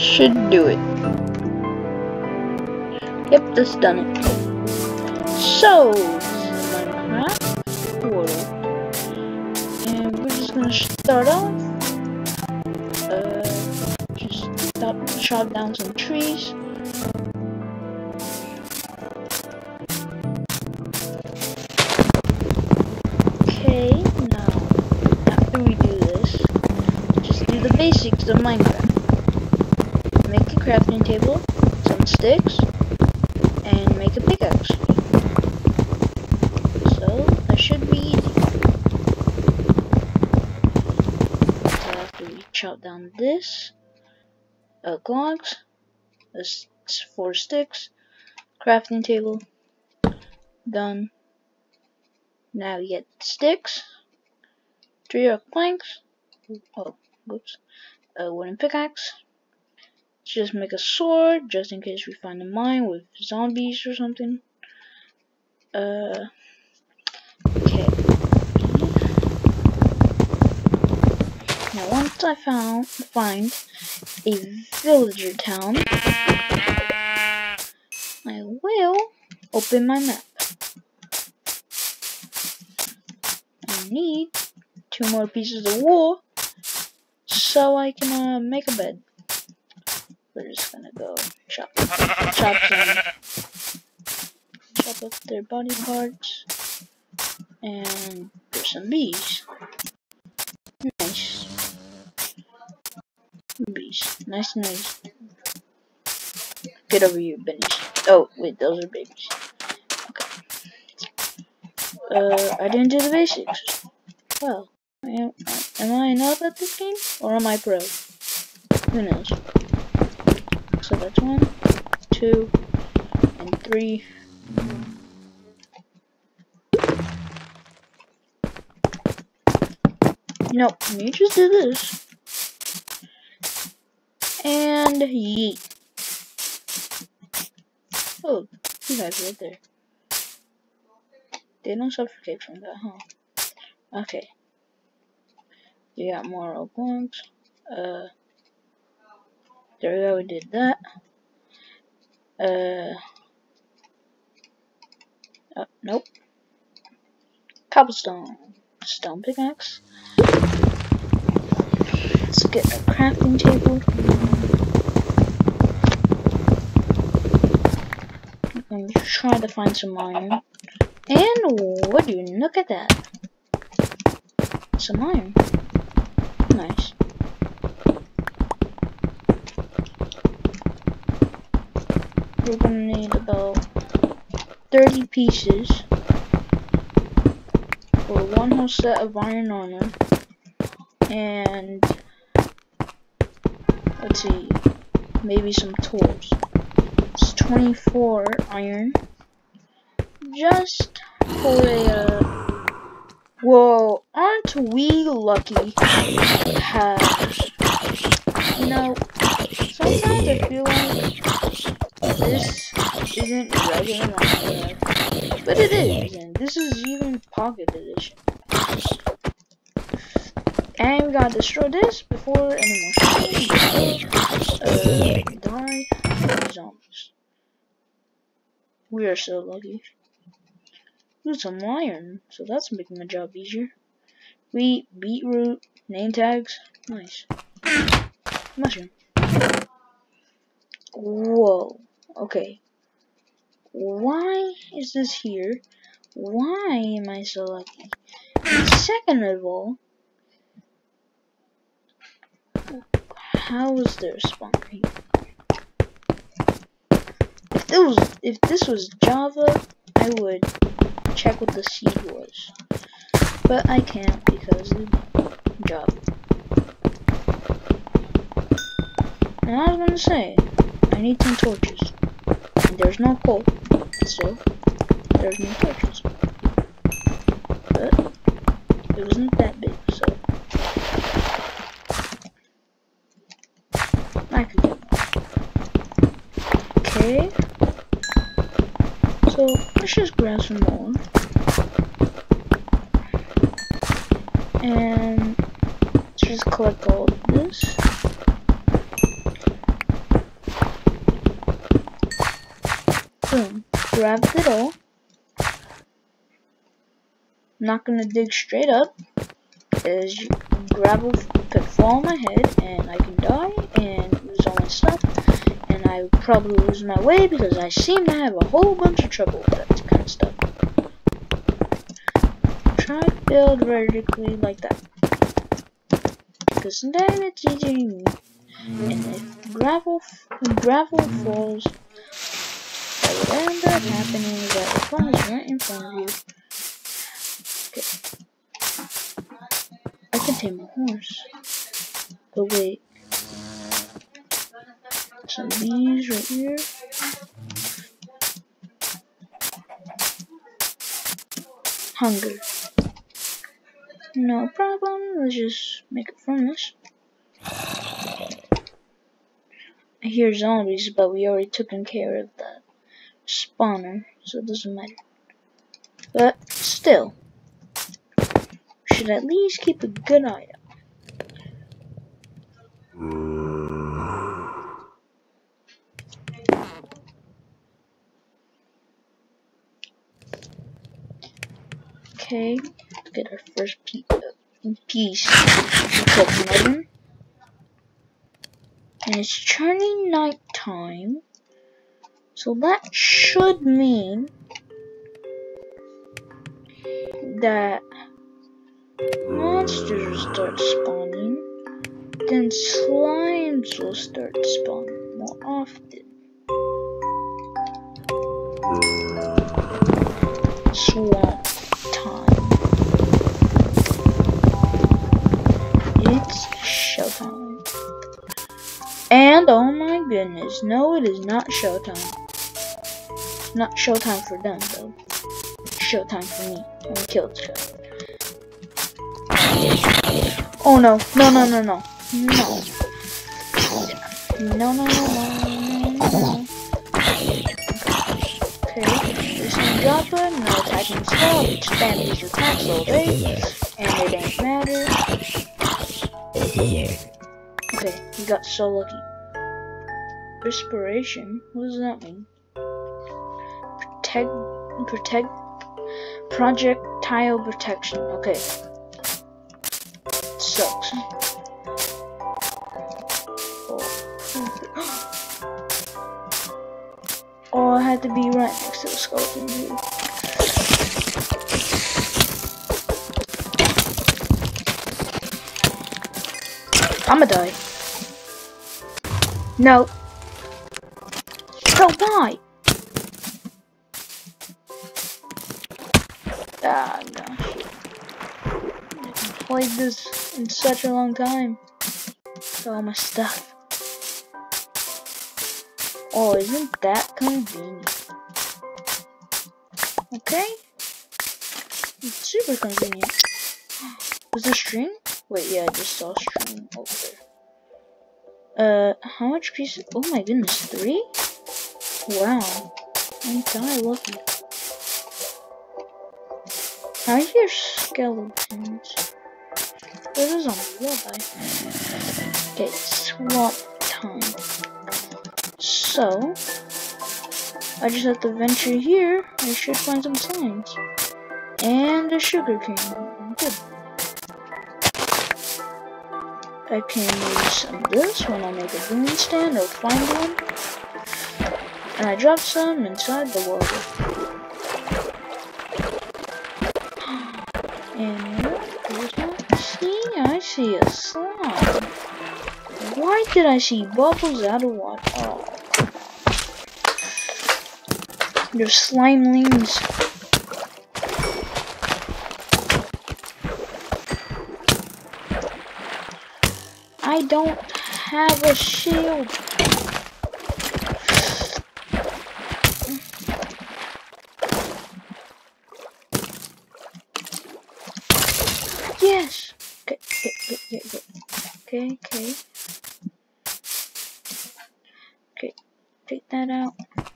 should do it. Yep, that's done it. So, this is Minecraft World. And we're just gonna start off. Just chop down some trees. Okay, now after we do this, just do the basics of Minecraft. Make a crafting table, some sticks, and make a pickaxe. So that should be easy. So after we chop down this, logs, this 4 sticks, crafting table, done. Now we get sticks, 3 oak planks, oh, whoops, a wooden pickaxe. Just make a sword, just in case we find a mine with zombies or something. Okay. Now once I find a villager town, I will open my map. I need 2 more pieces of wool so I can make a bed. We're just gonna go chop up their body parts, and there's some bees. Nice. Bees. Nice. Get over here, Bennies. Oh, wait, those are babies. Okay. I didn't do the basics. Well, am I not at this game? Or am I pro? Who knows? So that's 1, 2, and 3. Nope, let me just do this. And yeet. Oh, you guys right there. They don't suffocate from that, huh? Okay. You got more oak logs. There we go, we did that. Oh, nope. Cobblestone. Stone pickaxe. Let's get a crafting table. I'm trying to find some iron. And would you look at that? Some iron. Nice. We're gonna need about 30 pieces for 1 whole set of iron armor. And let's see, maybe some tools. It's 24 iron. Just for a whoa, aren't we lucky to have, you know, sometimes I feel like this isn't regular Minecraft, but it is, and this is even Pocket Edition. And we gotta destroy this before any more die zombies. We are so lucky. Ooh, some iron, so that's making my job easier. Wheat, beetroot, name tags, nice. Mushroom. Whoa, okay. Why is this here? Why am I so lucky? And second of all, how is there a spawn here? If this was Java, I would check what the seed was. But I can't because of Java. And I was gonna say, I need some torches. And there's no coal, so there's no torches. But it wasn't that big, so I could get more. Okay. So let's just grab some more. And just collect all of this. Boom. Grabbed it all. Not gonna dig straight up, as gravel could fall on my head and I can die and lose all my stuff, and I would probably lose my way because I seem to have a whole bunch of trouble with that kind of stuff. Try to build vertically like that, because then it's easy. And if gravel falls, what would end up happening is that it falls right in front of you. Okay. I can tame a horse. But wait. So these right here. Hunger. No problem. Let's just make a furnace. I hear zombies, but we already took care of that spawner, so it doesn't matter. But still, we should at least keep a good eye out. Okay, get our first piece of cooked mutton. And it's turning nighttime, so that should mean that monsters will start spawning, then slimes will start spawning more often. Swamp time. It's showtime. And oh my goodness, no, it is not showtime. Not showtime for them though. It's showtime for me. I'm gonna kill this guy. Oh no, no, no, no, no. No. No, no, no, no, no. Okay, this is Joppa, no attacking spell, which damages attacks all day, and it ain't matter. Okay, he got so lucky. Respiration? What does that mean? Protect, projectile protection. Okay. Sucks. Oh, I had to be right next to the skeleton dude. I'ma die. No. Don't die. Ah, gosh. I haven't played this in such a long time. Got all my stuff. Oh, isn't that convenient? Okay. It's super convenient. Was there string? Wait, yeah, I just saw string over there. How much pieces? Oh my goodness, 3? Wow. I'm kinda lucky. I hear skeletons. There's a zombie, why? Okay, swamp time. So, I just have to venture here. I should find some signs. And a sugar cane. Good. I can use some of this when I make a green stand or find one. And I drop some inside the water. And what do I see? I see a slime. Why did I see bubbles out of water? Oh. There's slimelings. I don't have a shield. Yes. Okay. Okay, take that out.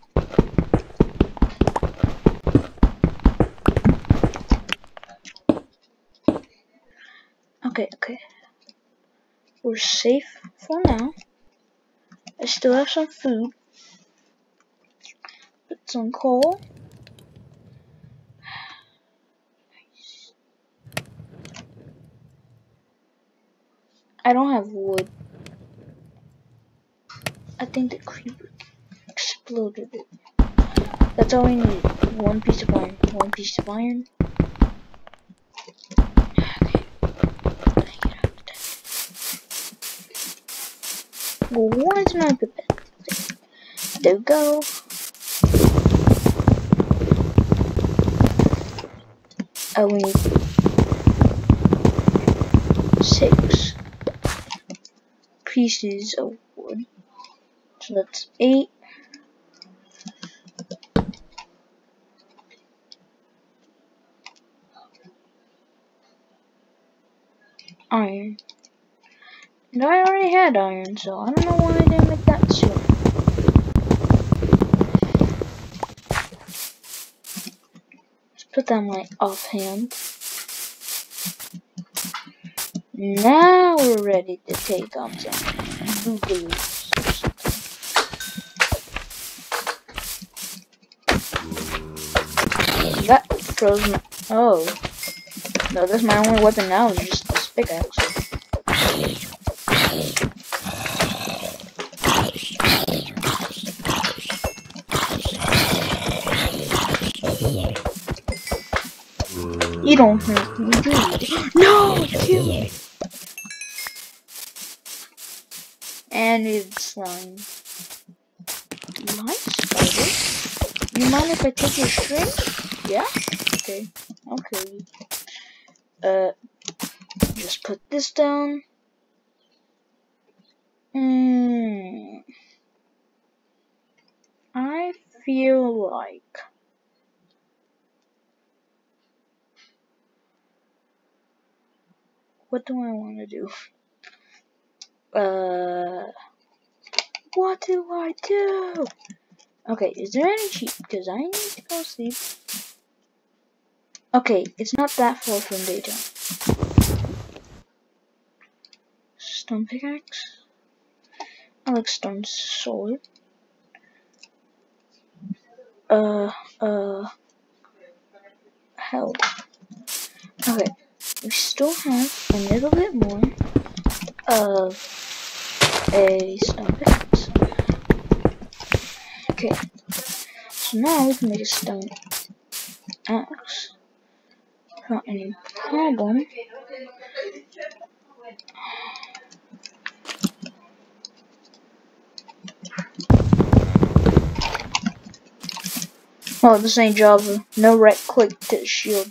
Okay. We're safe for now. I still have some food. But some coal. I don't have wood. I think the creeper exploded it. That's all we need. One piece of iron. One piece of iron. Well, why didn't I put that? There we go. We need 6 pieces of wood. So that's 8. Iron. And I already had iron, so I don't know why I didn't make that sooner. Let's put that in my offhand. Now we're ready to take on some boogaloo. That froze my. Oh. No, that's my only weapon now, is just this pickaxe. You don't hurt me, do you? No! Kill me! And it's slime. Nice, spider. You mind if I take your string? Yeah? Okay. Okay. Just put this down. I feel like what do I want to do? What do I do? Okay, is there any cheat? Because I need to go sleep. Okay, it's not that far from daytime. Stone pickaxe. I like stone sword. Hell. Okay, we still have a little bit more of a stone pickaxe. Okay, so now we can make a stone axe. Not any problem. Oh, this ain't Java. No right click to the shield.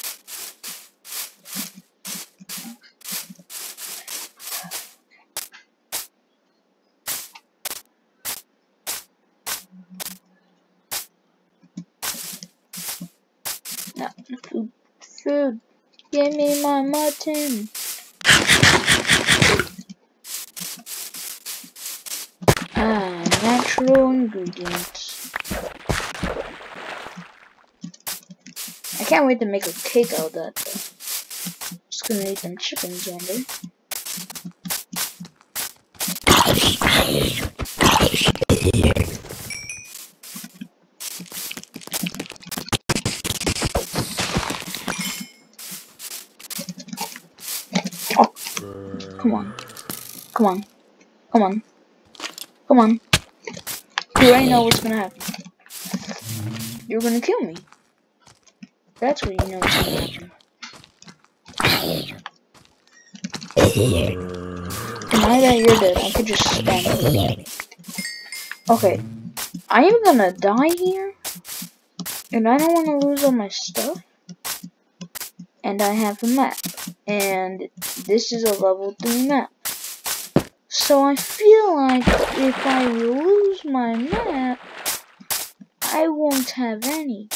No, food. Give me my mutton. Natural ingredients. I can't wait to make a cake out of that though. Just gonna eat them chickens one day. Oh, come on. Come on. Come on. Come on. You already know what's gonna happen. You're gonna kill me. That's what you know what's gonna happen. Now that you're dead, I could just stand. Okay. I am gonna die here. And I don't want to lose all my stuff. And I have a map. And this is a level 3 map. So I feel like if I lose my map, I won't have any.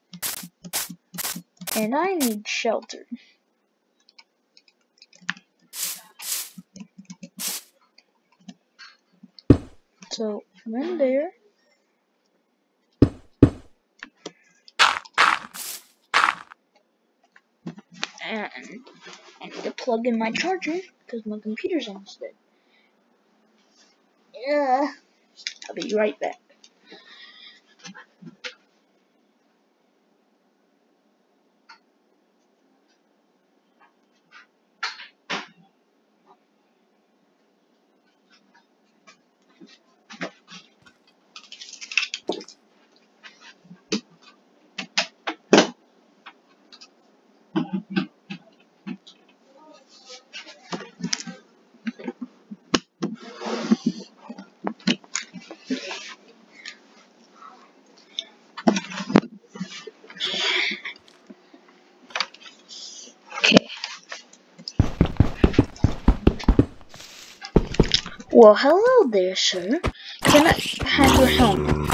And I need shelter. So, I'm in there. And I need to plug in my charger, because my computer's almost dead. Yeah. I'll be right back. Well, hello there, sir. Can I have your helmet?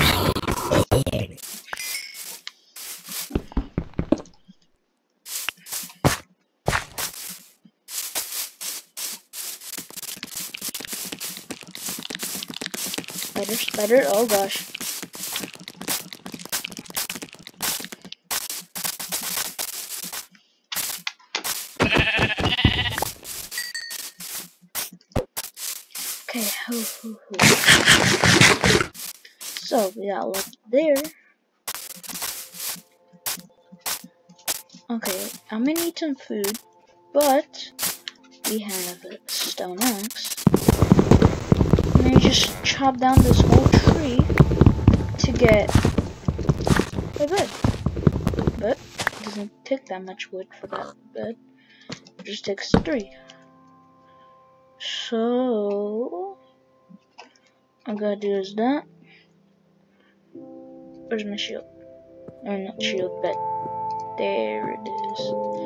Spider, spider, oh gosh. Okay, So we got left there. Okay, I'm gonna eat some food, but we have a stone axe. I'm gonna just chop down this whole tree to get a bed. But it doesn't take that much wood for that bed. It just takes 3. So I'm gonna do is that. Where's my shield? Or not shield, but there it is.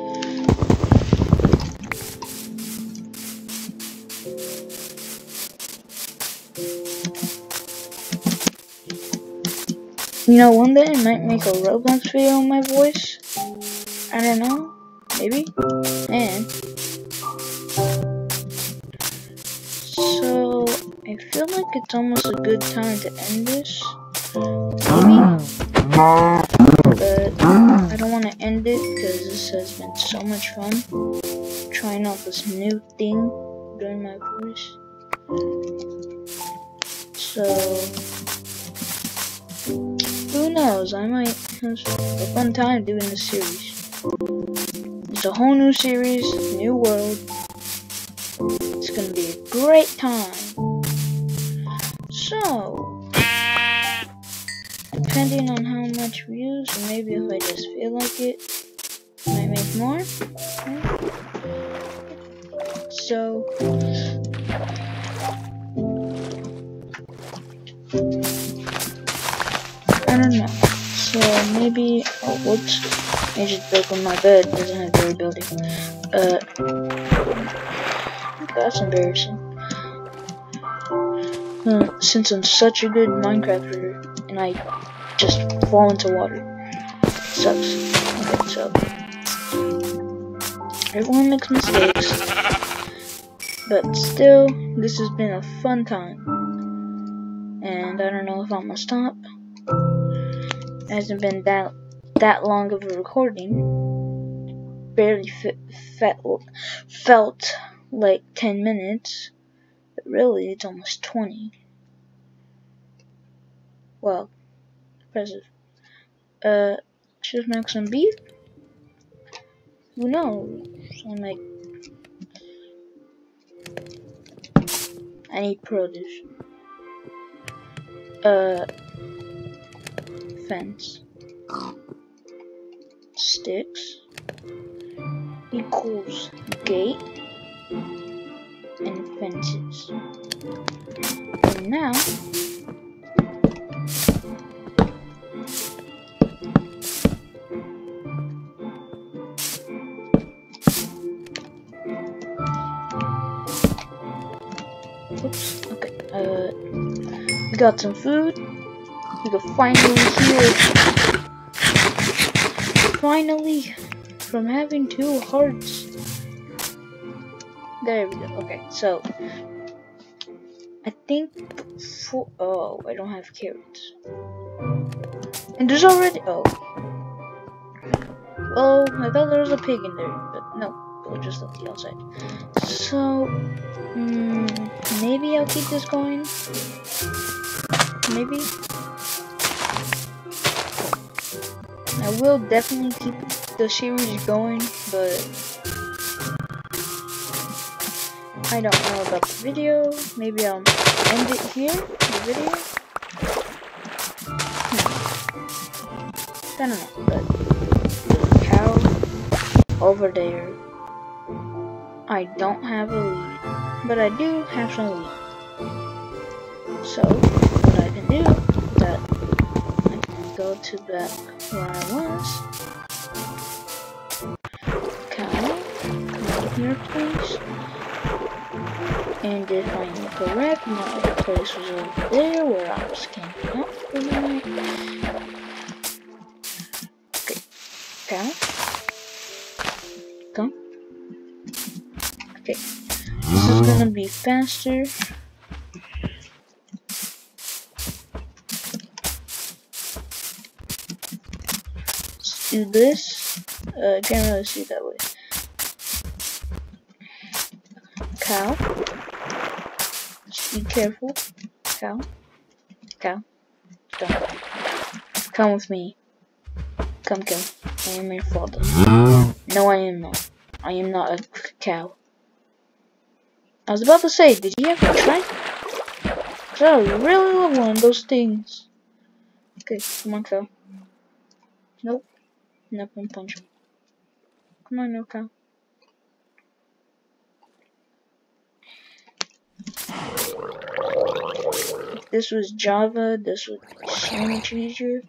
You know, one day I might make a Roblox video on my voice. I don't know. Maybe. And so I feel like it's almost a good time to end this. Maybe. But I don't want to end it because this has been so much fun. Trying out this new thing, doing my voice. So who knows? I might have a fun time doing this series. It's a whole new series, new world. It's gonna be a great time. So, depending on how much views, or maybe if I just feel like it, I might make more. So, I don't know. So maybe, oh whoops, I just broke on my bed. Doesn't have very building. That's embarrassing. Since I'm such a good Minecrafter and I just fall into water. Sucks. Okay, so everyone makes mistakes, but still, this has been a fun time. And I don't know if I'm gonna stop. It hasn't been that long of a recording. Barely felt like 10 minutes. But really, it's almost 20. Well, impressive. Should I make some beef? Who knows? I need produce. Fence. Sticks equals gate and fences. And now oops, okay, we got some food. We can finally heal. Finally, from having 2 hearts. There we go. Okay, so I think oh, I don't have carrots. And there's already oh, I thought there was a pig in there, but no, we'll just let the outside. So maybe I'll keep this going. Maybe. I will definitely keep the series going, but I don't know about the video. Maybe I'll end it here, the video. I don't know, but there's a cow over there. I don't have a lead, but I do have some wheat. So, what I can do is that I can go to back where I was. Cow, come here please. And if I am correct, my other place was over there where I was camping out for the night. Okay, cow. Come. Okay, this is gonna be faster. Let's do this. Can't really see that way. Cow. Just be careful. Cow. Cow. Come. Come with me. Come. I am your father. No, I am not. I am not a cow. I was about to say, did you ever try? Cause I really love one of those things. Okay, come on, cow. Nope. Nope, I'm punching. Come on, no cow. If this was Java, this would be so much easier.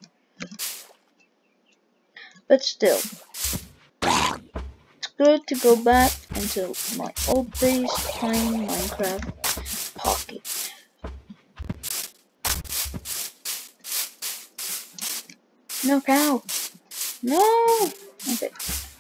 But still, it's good to go back into my old base playing Minecraft Pocket. No cow! No! Okay.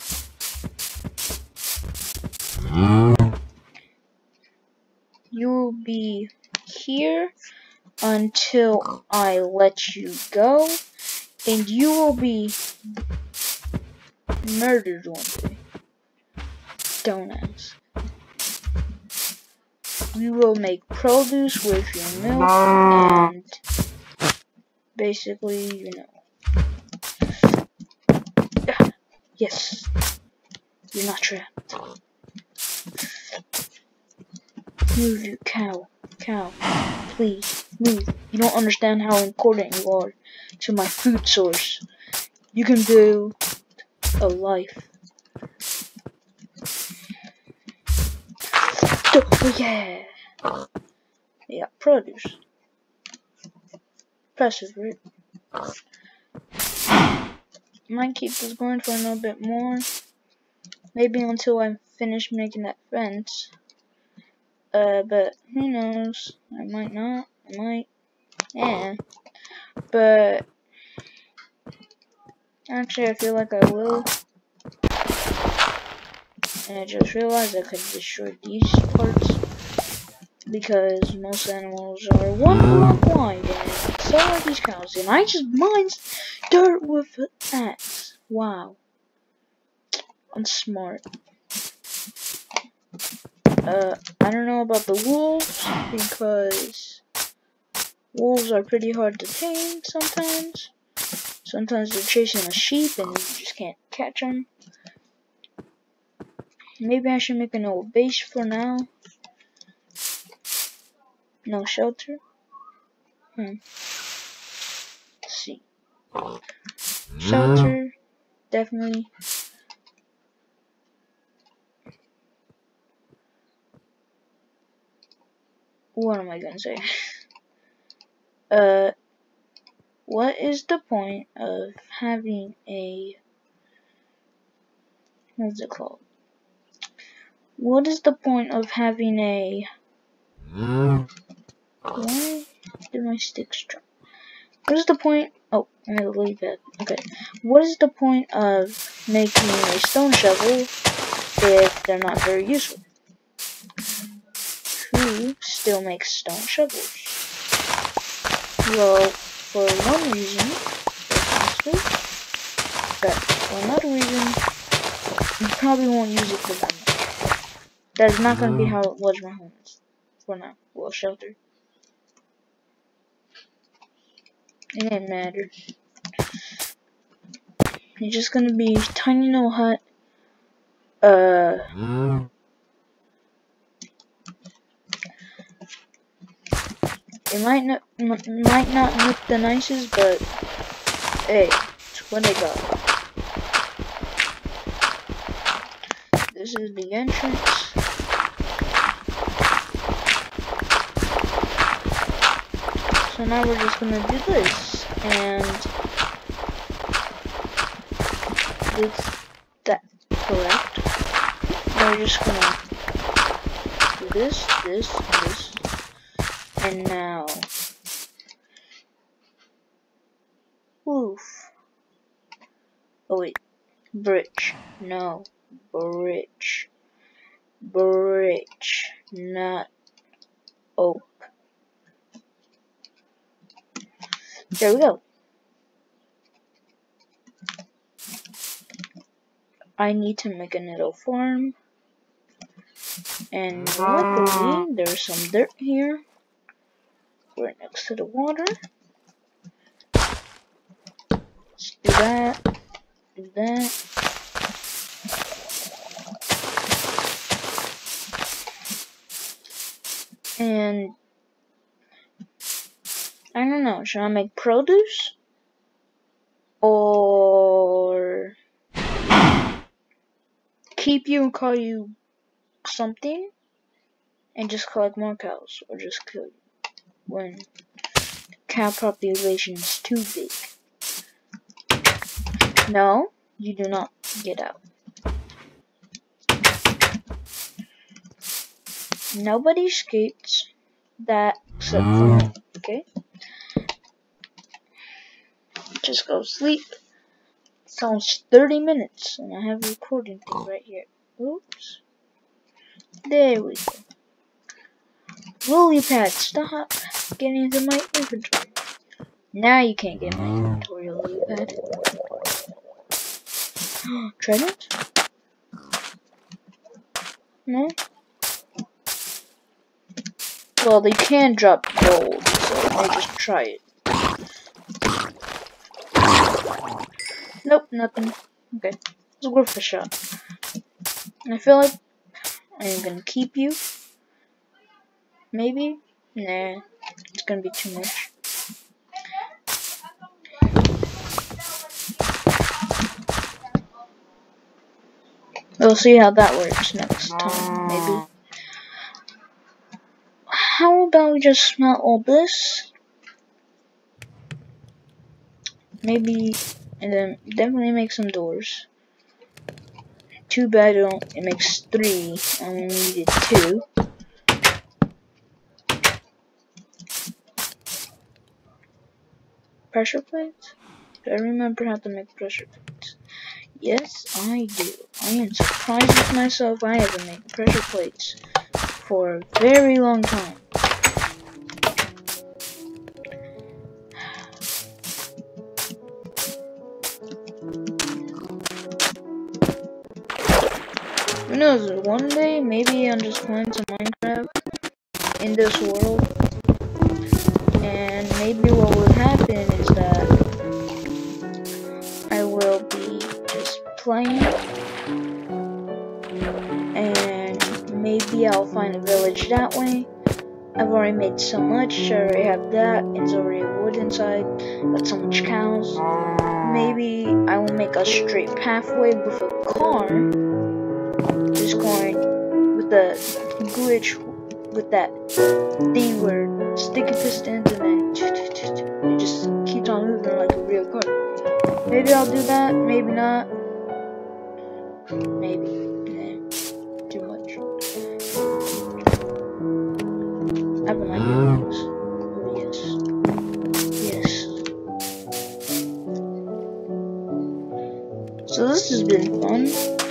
You will be here until I let you go, and you will be murdered one day. Don't ask. You will make produce with your milk, and basically, you know. Yes. You're not trapped. Move, you cow. Cow. Please, move. You don't understand how important you are to my food source. You can build a life. Oh, yeah. Yeah, produce. Impressive, right? Might keep this going for a little bit more. Maybe until I finish making that fence. But who knows? I might not. I might. Yeah. But actually, I feel like I will. And I just realized I could destroy these parts because most animals are 1 block wide, and so are these cows. And I just mined dirt with an axe. Wow. I'm smart. I don't know about the wolves because wolves are pretty hard to tame sometimes. Sometimes they're chasing a sheep and you just can't catch them. Maybe I should make an old base for now. No shelter. Let's see. Shelter, definitely. What am I gonna say? What is the point of having a... What's it called? What is the point of having a... Why did my sticks drop? What is the point? Oh, I have a lily pad. Okay. What is the point of making a stone shovel if they're not very useful? Who still makes stone shovels? Well, for one reason, but for another reason, you probably won't use it for that much. That is not going to be how it was my home is for now. Well, shelter. It didn't matter. It's just gonna be a tiny little hut. It might not look the nicest, but hey, it's what I got. This is the entrance. So now we're just gonna do this, and is that correct? We're just gonna do this, this, and this. And now, oof. Oh wait, bridge. No, bridge. Bridge, not oak. There we go. I need to make a nettle farm. And luckily, there's some dirt here. We're next to the water. Let's do that. Do that. And I don't know, should I make produce? Or keep you and call you something and just collect more cows, or just kill you when cow population is too big. No, you do not get out. Nobody escapes that except for me, okay? Just go sleep. It's almost 30 minutes and I have a recording thing right here. Oops. There we go. Lily pad, stop getting into my inventory. Now you can't get my inventory, lily pad. Trident? No? Well, they can drop gold, so I just try it. Nope, nothing. Okay, it's worth a shot. I feel like I'm gonna keep you. Maybe? Nah, it's gonna be too much. We'll see how that works next time, maybe. How about we just smelt all this? Maybe, and then definitely make some doors. Too bad it makes 3, and we needed 2. Pressure plates? Do I remember how to make pressure plates? Yes, I do. I am surprised with myself. I haven't made pressure plates for a very long time. Who knows, one day maybe I'm just playing some Minecraft in this world, and maybe what will happen is that I will be just playing, and maybe I'll find a village that way. I've already made so much, I already have that, it's already wood inside, got so much cows. Maybe I will make a straight pathway with a car, just going with the glitch, with that thing where sticky pistons and then it just keeps on moving like a real car. Maybe I'll do that, maybe not. Maybe. Nah, too much. I have an idea of this. Oh yes. Yes. So this has been fun.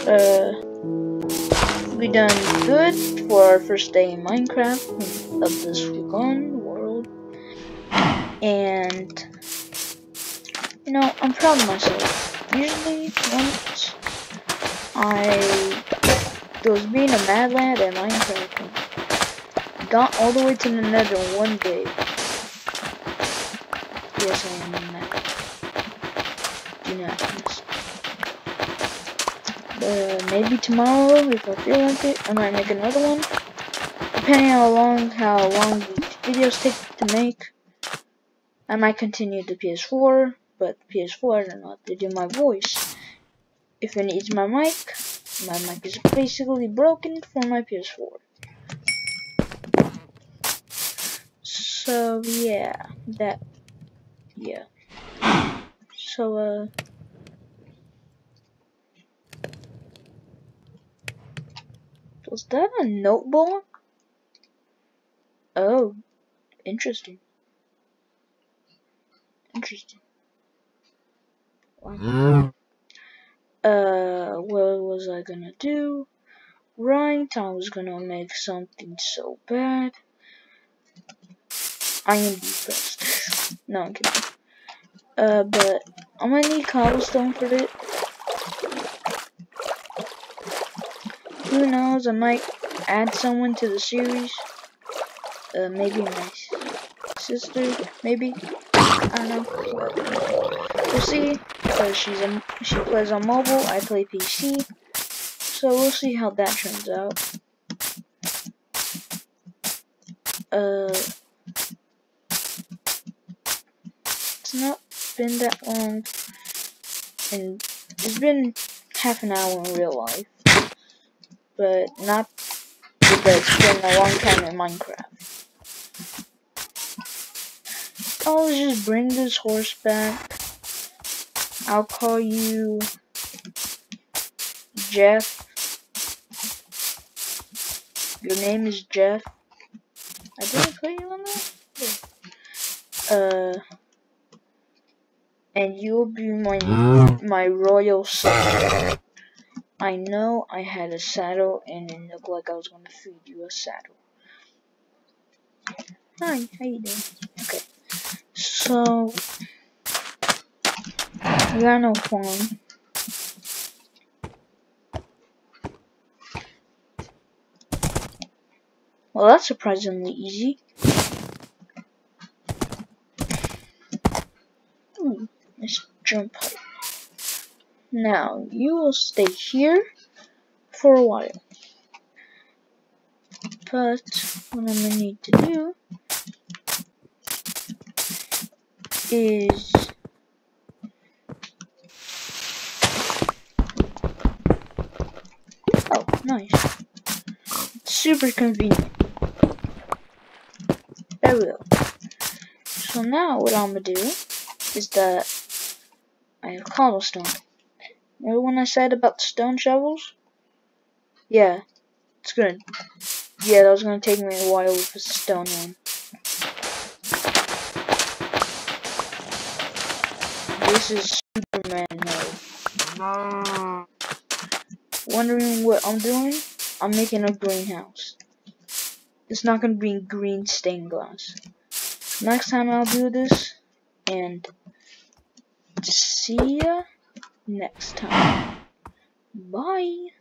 We done good for our first day in Minecraft of this fun world. And you know, I'm proud of myself. Usually once I was being a mad lad at Minecraft and got all the way to the nether one day. Yes, I am mad. Do not miss. Maybe tomorrow, if I feel like it, I might make another one. Depending on how long these videos take to make, I might continue the PS4. But the PS4, I don't know how to do my voice. If it needs my mic is basically broken for my PS4. So yeah, So was that a notebook? Oh, interesting. Interesting. Wow. What was I gonna do? Right, I was gonna make something so bad. I am depressed. No, I'm kidding. But I'm gonna need cobblestone for it. Who knows, I might add someone to the series. Maybe my sister, maybe. I don't know. But we'll see. Because she plays on mobile, I play PC. So we'll see how that turns out. It's not been that long, and it's been half an hour in real life, but not because it's been a long time in Minecraft. I'll just bring this horse back. I'll call you Jeff. Your name is Jeff. I didn't put you on that? Yeah. And you'll be my royal subject. I know I had a saddle and it looked like I was gonna feed you a saddle. Hi, how you doing? Okay. So we got no farm. Well, that's surprisingly easy. Ooh, nice jump height. Now, you will stay here for a while. But what I'm gonna need to do is oh, nice. Super convenient. There we go. So now what I'm gonna do is that I have cobblestone. Remember when I said about the stone shovels? Yeah, it's good. Yeah, that was gonna take me a while with the stone one. This is Superman mode. Wondering what I'm doing? I'm making a greenhouse. It's not gonna be green stained glass. Next time I'll do this, and see ya next time. Bye.